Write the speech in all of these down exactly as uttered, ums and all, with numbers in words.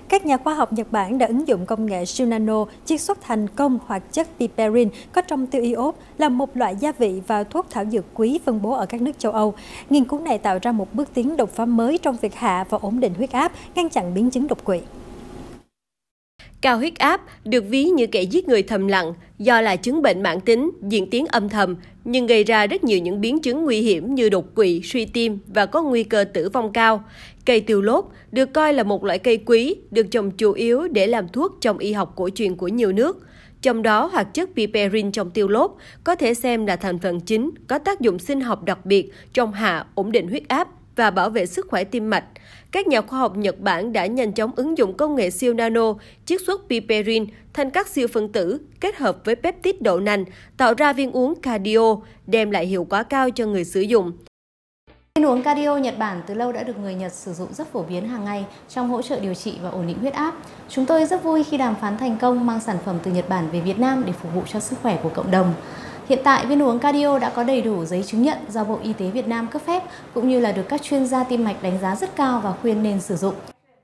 Các nhà khoa học Nhật Bản đã ứng dụng công nghệ siêu nano chiết xuất thành công hoạt chất piperin có trong tiêu iốt là một loại gia vị và thuốc thảo dược quý phân bố ở các nước châu Âu. Nghiên cứu này tạo ra một bước tiến đột phá mới trong việc hạ và ổn định huyết áp, ngăn chặn biến chứng đột quỵ. Cao huyết áp được ví như kẻ giết người thầm lặng do là chứng bệnh mãn tính, diễn tiến âm thầm, nhưng gây ra rất nhiều những biến chứng nguy hiểm như đột quỵ, suy tim và có nguy cơ tử vong cao. Cây tiêu lốt được coi là một loại cây quý, được trồng chủ yếu để làm thuốc trong y học cổ truyền của nhiều nước. Trong đó, hoạt chất piperin trong tiêu lốt có thể xem là thành phần chính, có tác dụng sinh học đặc biệt trong hạ, ổn định huyết áp và bảo vệ sức khỏe tim mạch. Các nhà khoa học Nhật Bản đã nhanh chóng ứng dụng công nghệ siêu nano, chiết xuất piperin thành các siêu phân tử kết hợp với peptide đậu nành, tạo ra viên uống cardio, đem lại hiệu quả cao cho người sử dụng. Viên uống cardio Nhật Bản từ lâu đã được người Nhật sử dụng rất phổ biến hàng ngày trong hỗ trợ điều trị và ổn định huyết áp. Chúng tôi rất vui khi đàm phán thành công mang sản phẩm từ Nhật Bản về Việt Nam để phục vụ cho sức khỏe của cộng đồng. Hiện tại, viên uống cardio đã có đầy đủ giấy chứng nhận do Bộ Y tế Việt Nam cấp phép, cũng như là được các chuyên gia tim mạch đánh giá rất cao và khuyên nên sử dụng.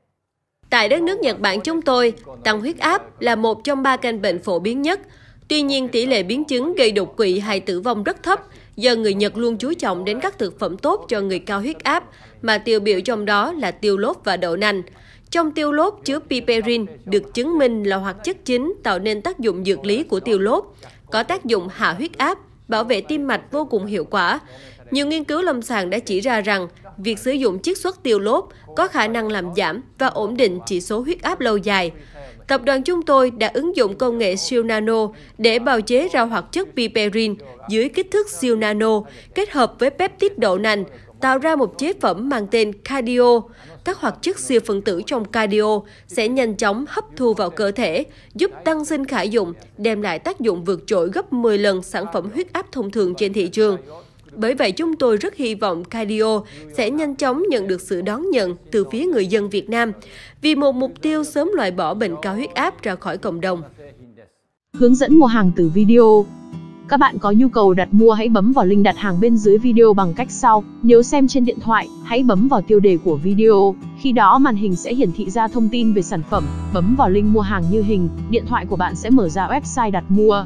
Tại đất nước Nhật Bản chúng tôi, tăng huyết áp là một trong ba căn bệnh phổ biến nhất. Tuy nhiên, tỷ lệ biến chứng gây đột quỵ hay tử vong rất thấp, do người Nhật luôn chú trọng đến các thực phẩm tốt cho người cao huyết áp, mà tiêu biểu trong đó là tiêu lốt và đậu nành. Trong tiêu lốt chứa piperin được chứng minh là hoạt chất chính tạo nên tác dụng dược lý của tiêu lốt, có tác dụng hạ huyết áp, bảo vệ tim mạch vô cùng hiệu quả. Nhiều nghiên cứu lâm sàng đã chỉ ra rằng việc sử dụng chiết xuất tiêu lốt có khả năng làm giảm và ổn định chỉ số huyết áp lâu dài. Tập đoàn chúng tôi đã ứng dụng công nghệ siêu nano để bào chế ra hoạt chất piperin dưới kích thước siêu nano kết hợp với peptide đậu nành, tạo ra một chế phẩm mang tên cardio. Các hoạt chất siêu phân tử trong cardio sẽ nhanh chóng hấp thu vào cơ thể, giúp tăng sinh khả dụng, đem lại tác dụng vượt trội gấp mười lần sản phẩm huyết áp thông thường trên thị trường. Bởi vậy, chúng tôi rất hy vọng cardio sẽ nhanh chóng nhận được sự đón nhận từ phía người dân Việt Nam, vì một mục tiêu sớm loại bỏ bệnh cao huyết áp ra khỏi cộng đồng. Hướng dẫn mua hàng từ video. Các bạn có nhu cầu đặt mua hãy bấm vào link đặt hàng bên dưới video bằng cách sau. Nếu xem trên điện thoại, hãy bấm vào tiêu đề của video. Khi đó màn hình sẽ hiển thị ra thông tin về sản phẩm. Bấm vào link mua hàng như hình, điện thoại của bạn sẽ mở ra website đặt mua.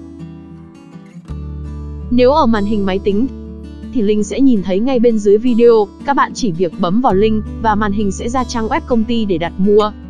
Nếu ở màn hình máy tính, thì link sẽ nhìn thấy ngay bên dưới video. Các bạn chỉ việc bấm vào link và màn hình sẽ ra trang web công ty để đặt mua.